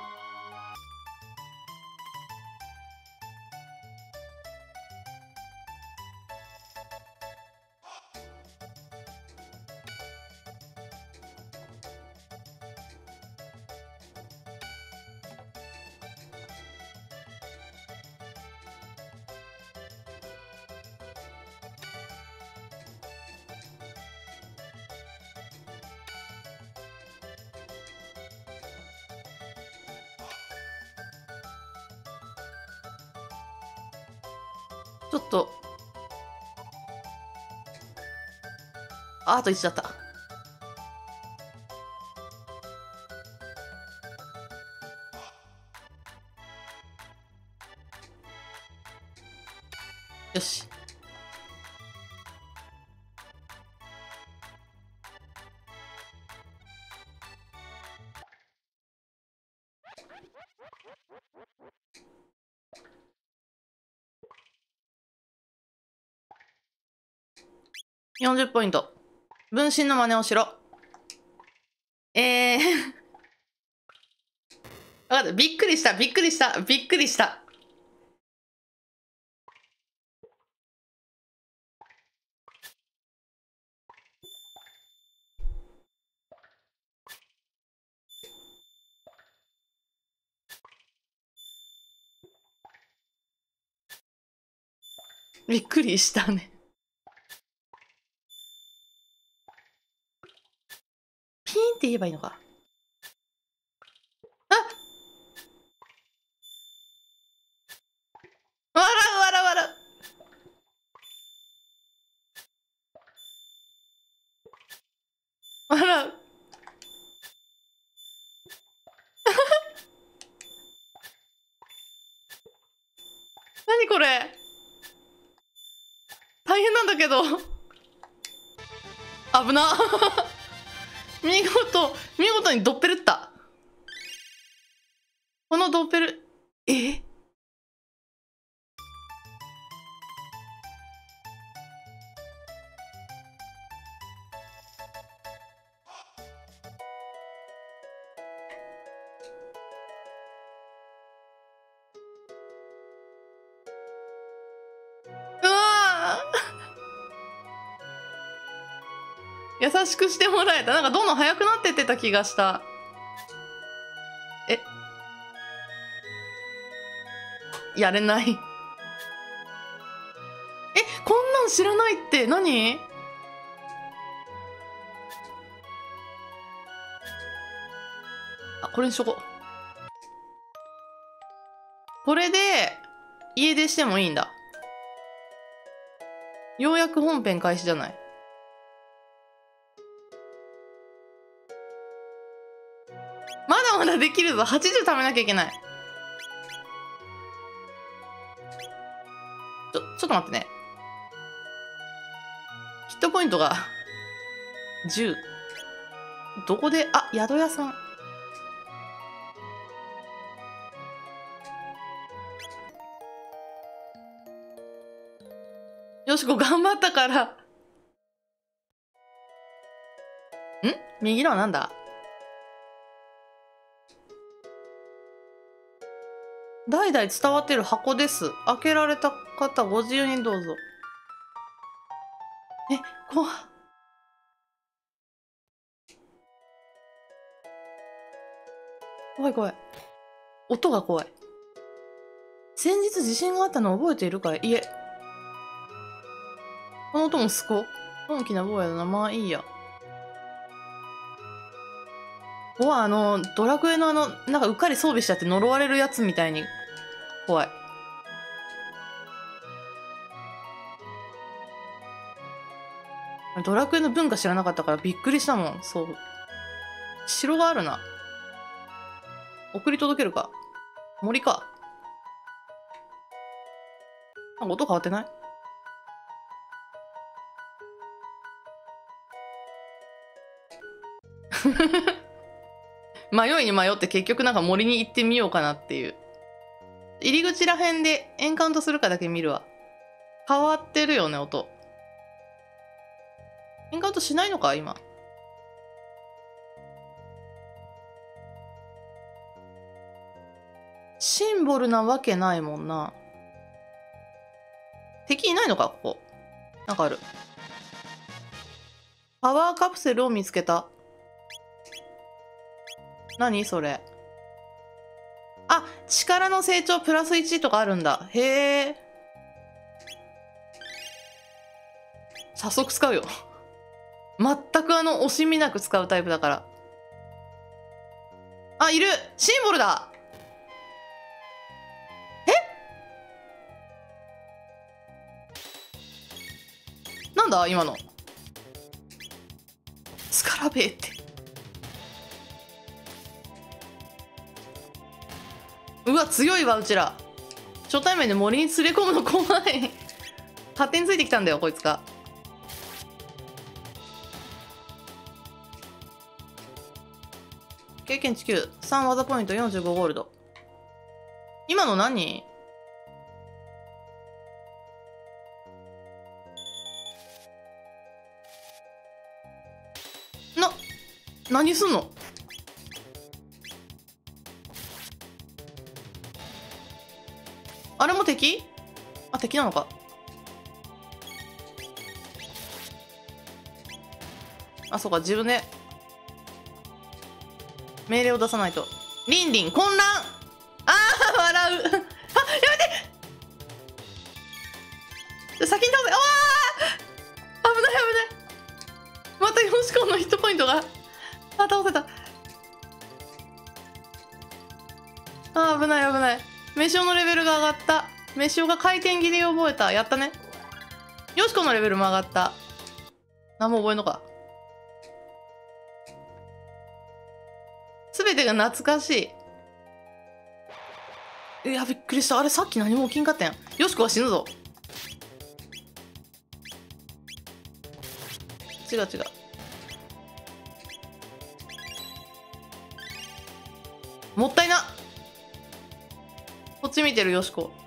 ちょっと、あと1だった。よし。40ポイント。分身の真似をしろ。わかった。びっくりした、びっくりした、びっくりした。びっくりしたね。ピーンって言えばいいのか。あ、笑う笑う笑う。笑う。何これ。大変なんだけど。危な。見事にドッペルった。このドッペル、うわー、優しくしてもらえた。なんかどんどん速くなってってた気がした。やれない。こんなん知らないって何？あ、これにしとこう。これで、家出してもいいんだ。ようやく本編開始じゃない。まだまだできるぞ。80貯めなきゃいけない。ちょっと待ってね。ヒットポイントが10。どこで、あ、宿屋さん。よしこ頑張ったから。右のはなんだ？代々伝わってる箱です。開けられた方ご自由にどうぞ。怖っ。怖い怖い。音が怖い。 先日地震があったの覚えているかい？いえ。この音もすこ。大きな坊やだな。まあいいや。うわ、ドラクエのなんかうっかり装備しちゃって呪われるやつみたいに怖い。ドラクエの文化知らなかったからびっくりしたもん。そう。城があるな。送り届けるか。森か。なんか音変わってない？迷いに迷って結局なんか森に行ってみようかなっていう。入り口らへんでエンカウントするかだけ見るわ。変わってるよね、音。エンカウントしないのか、今。シンボルなわけないもんな。敵いないのか、ここ。なんかある。パワーカプセルを見つけた。何それ。あ、力の成長プラス1とかあるんだ。へえ。早速使うよ。全く惜しみなく使うタイプだから。あ、いる！シンボルだ！え？なんだ今の。スカラベーって。うわ、強いわ、うちら。初対面で森に連れ込むの怖い。勝手についてきたんだよ、こいつが。経験値9、3技ポイント45ゴールド。今の何？何すんの？あれも敵？あ、敵なのか。あ、そうか、自分で命令を出さないと。リンリン混乱。あー笑う。あ、やめて。先に倒せ。ああ、危ない危ない。またヨシコのヒットポイントが。あ、倒せた。あー危ない危ない。メシオのレベルが上がった。メシオが回転切りを覚えた。やったね。ヨシコのレベルも上がった。何も覚えんのか。すべてが懐かしい。いや、びっくりした。あれ、さっき何も起きんかったやん。ヨシコは死ぬぞ。違う違う。もったいな。こっち見てる、ヨシコ。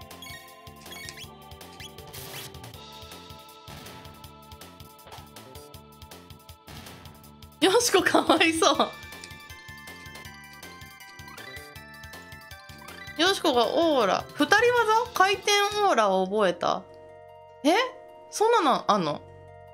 ヨシコかわいそう。ヨシコがオーラ。二人技？回転オーラを覚えた。え？そんなのあんの？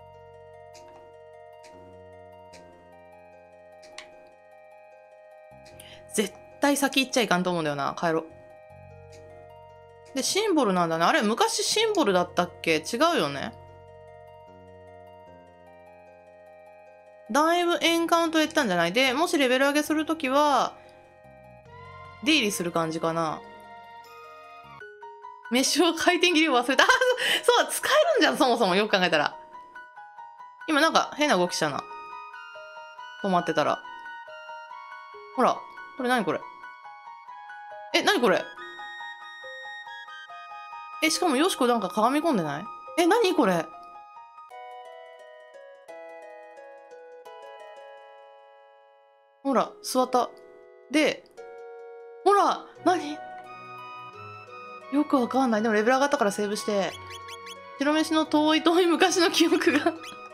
絶対先行っちゃいかんと思うんだよな。帰ろう。で、シンボルなんだね。あれ、昔シンボルだったっけ？違うよね。だいぶエンカウントやったんじゃない？で、もしレベル上げするときは、出入りする感じかな。メッシュを回転切りを忘れた。あ、そう、使えるんじゃん、そもそも。よく考えたら。今なんか変な動きしたな。止まってたら。ほら、これ何これ？え、何これ？え、しかもよしこなんか鏡込んでない？え、何これ？ほら、座った。で、ほら、何？よくわかんない。でもレベル上がったからセーブして。白飯の遠い遠い昔の記憶が。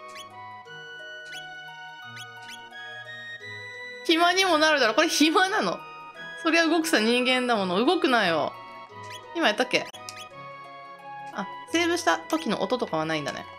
暇にもなるだろ。これ暇なの？そりゃ動くさ、人間だもの。動くなよ。今やったっけ？あ、セーブした時の音とかはないんだね。